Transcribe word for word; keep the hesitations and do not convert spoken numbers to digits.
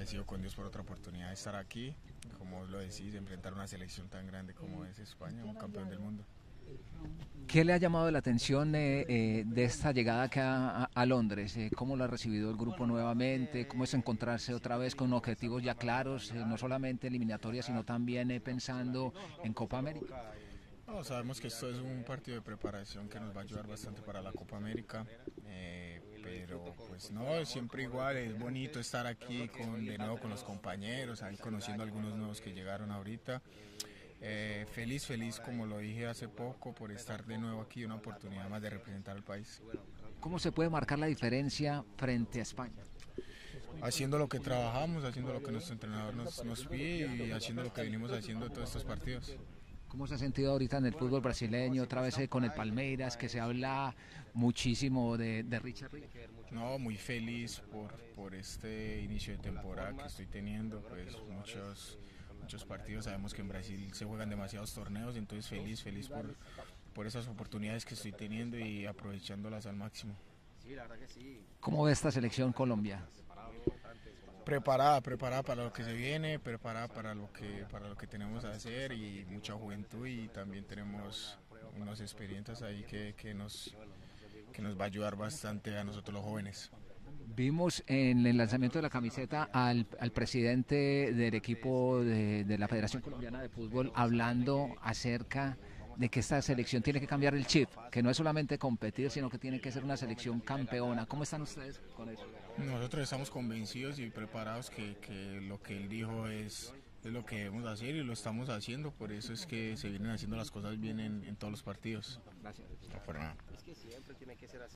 agradecido con Dios por otra oportunidad de estar aquí, como lo decís, de enfrentar una selección tan grande como es España, un campeón del mundo. ¿Qué le ha llamado la atención eh, eh, de esta llegada acá a, a Londres? Eh, ¿Cómo lo ha recibido el grupo nuevamente? ¿Cómo es encontrarse otra vez con objetivos ya claros, eh, no solamente eliminatorias, sino también eh, pensando en Copa América? No, sabemos que esto es un partido de preparación que nos va a ayudar bastante para la Copa América, eh, pero pues no, siempre igual, es bonito estar aquí con, de nuevo con los compañeros, ahí conociendo a algunos nuevos que llegaron ahorita. Eh, feliz, feliz, como lo dije hace poco, por estar de nuevo aquí, una oportunidad más de representar al país. ¿Cómo se puede marcar la diferencia frente a España? Haciendo lo que trabajamos, haciendo lo que nuestro entrenador nos, nos pide y haciendo lo que venimos haciendo todos estos partidos. ¿Cómo se ha sentido ahorita en el fútbol brasileño, otra vez eh, con el Palmeiras, que se habla muchísimo de, de Richard Ríos? No, muy feliz por, por este inicio de temporada que estoy teniendo, pues muchos, muchos partidos, sabemos que en Brasil se juegan demasiados torneos, entonces feliz, feliz por, por esas oportunidades que estoy teniendo y aprovechándolas al máximo. ¿Cómo ve esta selección Colombia? Preparada, preparada para lo que se viene, preparada para lo que, para lo que tenemos a hacer y mucha juventud y también tenemos unas experiencias ahí que, que, nos, que nos va a ayudar bastante a nosotros los jóvenes. Vimos en el lanzamiento de la camiseta al, al presidente del equipo de, de la Federación Colombiana de Fútbol hablando acerca de que esta selección tiene que cambiar el chip, que no es solamente competir, sino que tiene que ser una selección campeona. ¿Cómo están ustedes con eso? Nosotros estamos convencidos y preparados que, que lo que él dijo es, es lo que debemos hacer y lo estamos haciendo, por eso es que se vienen haciendo las cosas bien en, en todos los partidos. Gracias. No por nada.